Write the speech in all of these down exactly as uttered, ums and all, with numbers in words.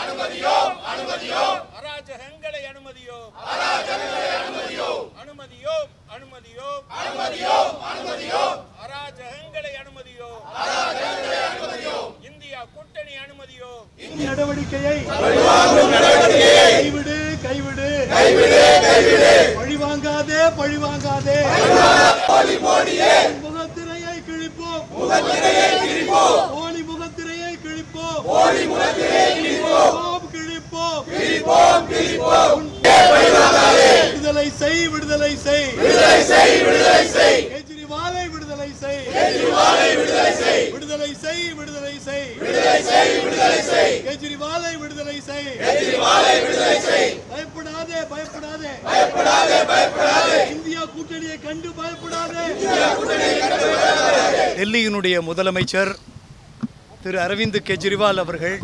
அனுமதியோம் அனுமதியோம் அராஜகங்களை அனுமதியோம் அராஜகங்களை அனுமதியோம் அனுமதியோம் அனுமதியோம் அனுமதியோம் அனுமதியோம் அராஜகங்களை அனுமதியோம் அராஜகங்களை அனுமதியோம் India கூட்டணி அனுமதியோம் இந்த நடவடிக்கையை பழிவாங்கும் நடவடிக்கையை கைவிடு கைவிடு கைவிடு கைவிடு பழிவாங்காதே பழிவாங்காதே போலி மோடியே முகத்திரையை கிழிப்போம் முகத்திரையை கிழிப்போம் போலி முகத்திரையை கிழிப்போம் போலி முகத்திரையை கிழிப்போம் கிழிப்போம் கிழிப்போம் கிழிப்போம் விடுதலை செய் விடுதலை செய் விடுதலை செய் விடுதலை செய் கெஜ்ரிவாலை விடுதலை செய் கெஜ்ரிவாலை விடுதலை செய் விடுதலை செய் விடுதலை செய் விடுதலை செய் விடுதலை செய் கெஜ்ரிவாலை விடுதலை செய் கெஜ்ரிவாலை விடுதலை செய் பயப்படாதே பயப்படாதே பயப்படாதே பயப்படாதே இந்தியா கூட்டணியை கண்டு பயப்படாதே டெல்லியினுடைய முதலமைச்சர் திரு அரவிந்த் கெஜ்ரிவால் அவர்கள்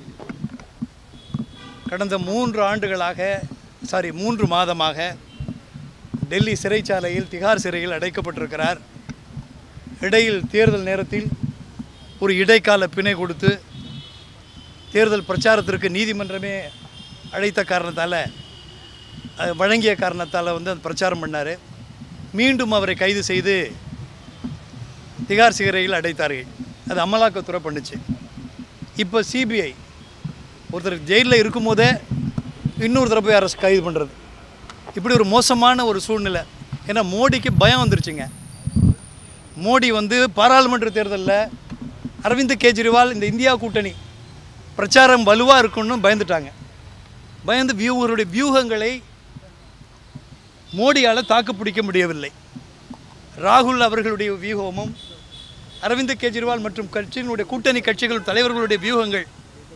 கடந்த மூன்று ஆண்டுகளாக சாரி மூன்று மாதமாக டெல்லி சிறைச்சாலையில் திகார் சிறையில் அடைக்கப்பட்டிருக்கிறார். இடையில் தேர்தல் நேரத்தில் ஒரு இடைக்கால பிணை கொடுத்து தேர்தல் பிரச்சாரத்திற்கு நீதிமன்றமே அழைத்த காரணத்தால் வழங்கிய காரணத்தால் வந்து அந்த பிரச்சாரம் பண்ணார். மீண்டும் அவரை கைது செய்து திகார் சிறையில் அடைத்தார்கள். அது அமலாக்கத்துறை பண்ணுச்சு. இப்போ சிபிஐ ஒருத்தர் ஜெயிலில் இருக்கும்போதே இன்னொரு தடவை போய் அரசு கைது பண்ணுறது, இப்படி ஒரு மோசமான ஒரு சூழ்நிலை. ஏன்னா மோடிக்கு பயம் வந்துருச்சுங்க. மோடி வந்து பாராளுமன்ற தேர்தலில் அரவிந்த் கெஜ்ரிவால் இந்த இந்தியா கூட்டணி பிரச்சாரம் வலுவாக இருக்குன்னு பயந்துட்டாங்க. பயந்து வியூகருடைய வியூகங்களை மோடியால் தாக்கு பிடிக்க முடியவில்லை. ராகுல் அவர்களுடைய வியூகமும் அரவிந்த் கெஜ்ரிவால் மற்றும் கட்சியினுடைய கூட்டணி கட்சிகள் தலைவர்களுடைய வியூகங்கள்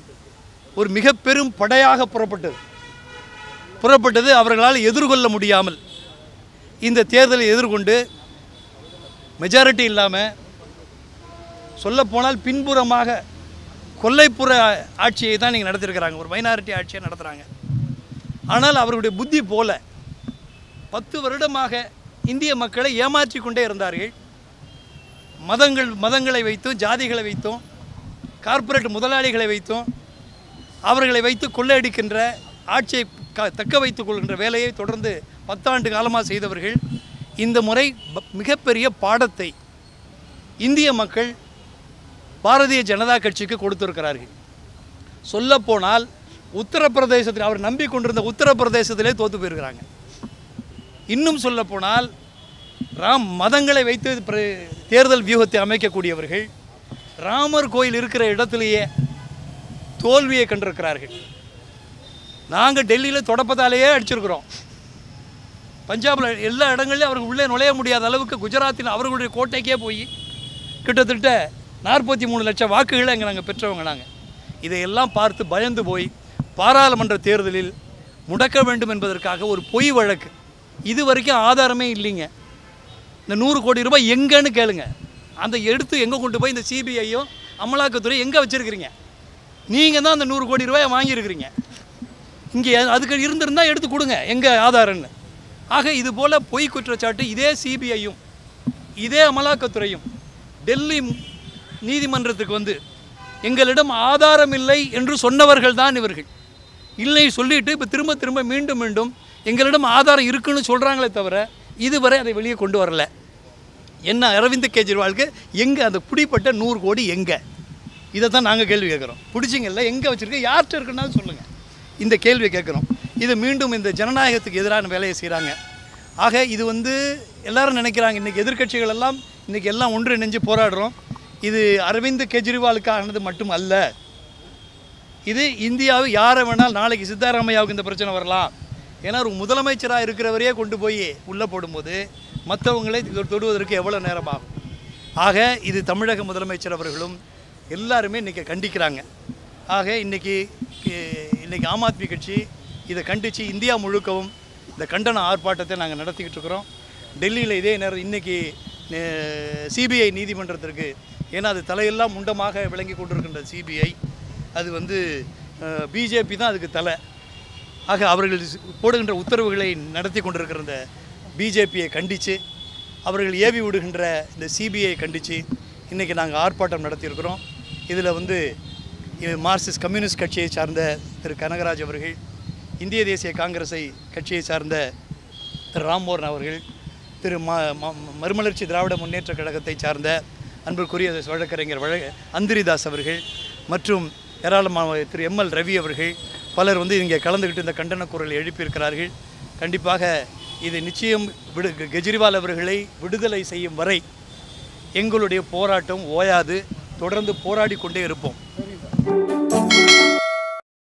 ஒரு மிக பெரும் படையாக புறப்பட்டது புறப்பட்டது அவர்களால் எதிர்கொள்ள முடியாமல் இந்த தேர்தலை எதிர்கொண்டு மெஜாரிட்டி இல்லாமல் சொல்லப்போனால் பின்புறமாக கொல்லைப்புற ஆட்சியை தான் நீங்கள் நடத்திருக்கிறாங்க. ஒரு மைனாரிட்டி ஆட்சியை நடத்துகிறாங்க. ஆனால் அவர்களுடைய புத்தி போல பத்து வருடமாக இந்திய மக்களை ஏமாற்றி கொண்டே இருந்தார்கள். மதங்கள் மதங்களை வைத்தும் ஜாதிகளை வைத்தும் கார்ப்பரேட் முதலாளிகளை வைத்தும் அவர்களை வைத்து கொள்ளையடிக்கின்ற ஆட்சியை க தக்க வைத்துக் கொள்கின்ற வேலையை தொடர்ந்து பத்தாண்டு காலமாக செய்தவர்கள் இந்த முறை மிகப்பெரிய பாடத்தை இந்திய மக்கள் பாரதிய ஜனதா கட்சிக்கு கொடுத்திருக்கிறார்கள். சொல்லப்போனால் உத்தரப்பிரதேசத்தில் அவர் நம்பிக்கொண்டிருந்த உத்தரப்பிரதேசத்திலே தோற்று போயிருக்கிறாங்க. இன்னும் சொல்லப்போனால் ராம் மதங்களை வைத்து தேர்தல் வியூகத்தை அமைக்கக்கூடியவர்கள் ராமர் கோயில் இருக்கிற இடத்திலேயே தோல்வியை கண்டிருக்கிறார்கள். நாங்கள் டெல்லியில் தொடப்பதாலேயே அடிச்சிருக்கிறோம். பஞ்சாபில் எல்லா இடங்கள்லையும் அவர்கள் உள்ளே நுழைய முடியாத அளவுக்கு குஜராத்தில் அவர்களுடைய கோட்டைக்கே போய் கிட்டத்தட்ட நாற்பத்தி மூணு லட்சம் வாக்குகளை அங்கே நாங்கள் பெற்றவங்க. நாங்கள் இதையெல்லாம் பார்த்து பயந்து போய் பாராளுமன்ற தேர்தலில் முடக்க வேண்டும் என்பதற்காக ஒரு பொய் வழக்கு, இது வரைக்கும் ஆதாரமே இல்லைங்க. இந்த நூறு கோடி ரூபாய் எங்கன்னு கேளுங்க. அந்த எடுத்து எங்கே கொண்டு போய் இந்த சிபிஐயும் அமலாக்கத்துறை எங்கே வச்சுருக்கிறீங்க? நீங்கள் தான் அந்த நூறு கோடி ரூபாயை வாங்கியிருக்கிறீங்க. இங்கே அதுக்கு இருந்திருந்தால் எடுத்து கொடுங்க எங்கே ஆதாரன்னு. ஆக இது போல் பொய் குற்றச்சாட்டு இதே சிபிஐயும் இதே அமலாக்கத்துறையும் டெல்லி நீதிமன்றத்துக்கு வந்து எங்களிடம் ஆதாரம் இல்லை என்று சொன்னவர்கள் தான் இவர்கள். இல்லை சொல்லிவிட்டு இப்போ திரும்ப திரும்ப மீண்டும் மீண்டும் எங்களிடம் ஆதாரம் இருக்குன்னு சொல்கிறாங்களே தவிர இதுவரை அதை வெளியே கொண்டு வரல. என்ன அரவிந்த் கெஜ்ரிவாலுக்கு எங்கே அந்த பிடிப்பட்ட நூறு கோடி எங்கே? இதை தான் நாங்கள் கேள்வி கேட்குறோம். பிடிச்சிங்கல்ல, எங்கே வச்சுருக்க, யார்கிட்ட இருக்குன்னாலும் சொல்லுங்கள். இந்த கேள்வியை கேட்குறோம். இது மீண்டும் இந்த ஜனநாயகத்துக்கு எதிரான வேலையை செய்கிறாங்க. ஆக இது வந்து எல்லோரும் நினைக்கிறாங்க இன்றைக்கி எதிர்க்கட்சிகள் எல்லாம் இன்றைக்கி எல்லாம் ஒன்று இணைஞ்சு போராடுறோம். இது அரவிந்த் கெஜ்ரிவாலுக்கானது மட்டும் அல்ல. இது இந்தியாவை யாரை வேணால் நாளைக்கு சித்தாராமையாவுக்கு இந்த பிரச்சனை வரலாம். ஏன்னா ஒரு முதலமைச்சராக இருக்கிறவரையே கொண்டு போய் உள்ளே போடும்போது மற்றவங்களை தொடுவதற்கு எவ்வளோ நேரம் ஆகும். ஆக இது தமிழக முதலமைச்சர் அவர்களும் எல்லாருமே இன்றைக்கி கண்டிக்கிறாங்க. ஆக இன்றைக்கி இன்றைக்கி ஆம் ஆத்மி கட்சி இதை கண்டித்து இந்தியா முழுக்கவும் இந்த கண்டன ஆர்ப்பாட்டத்தை நாங்கள் நடத்திக்கிட்டு இருக்கிறோம். டெல்லியில் இதே நேரம் இன்றைக்கி சிபிஐ நீதிமன்றத்திற்கு, ஏன்னா அது தலையெல்லாம் முண்டமாக விளங்கி கொண்டிருக்கின்ற சிபிஐ, அது வந்து பிஜேபி தான் அதுக்கு தலை. ஆக அவர்கள் போடுகின்ற உத்தரவுகளை நடத்தி கொண்டிருக்கிற இந்த பிஜேபியை கண்டித்து அவர்கள் ஏவி விடுகின்ற இந்த சிபிஐ கண்டித்து இன்றைக்கி நாங்கள் ஆர்ப்பாட்டம் நடத்தியிருக்கிறோம். இதில் வந்து மார்க்சிஸ்ட் கம்யூனிஸ்ட் கட்சியை சார்ந்த திரு கனகராஜ் அவர்கள், இந்திய தேசிய காங்கிரஸை கட்சியை சார்ந்த திரு ராம்மோகன் அவர்கள், திரு ம மறுமலர்ச்சி திராவிட முன்னேற்ற கழகத்தை சார்ந்த அன்பிற்குரிய வழக்கறிஞர் வழ அந்திரிதாஸ் அவர்கள் மற்றும் ஏராளமான திரு எம் எல் ரவி அவர்கள் பலர் வந்து இங்கே கலந்துக்கிட்டு இந்த கண்டன குரலை எழுப்பியிருக்கிறார்கள். கண்டிப்பாக இது நிச்சயம் விடு கெஜ்ரிவால் அவர்களை விடுதலை செய்யும் வரை எங்களுடைய போராட்டம் ஓயாது, தொடர்ந்து போராடி கொண்டே இருப்போம்.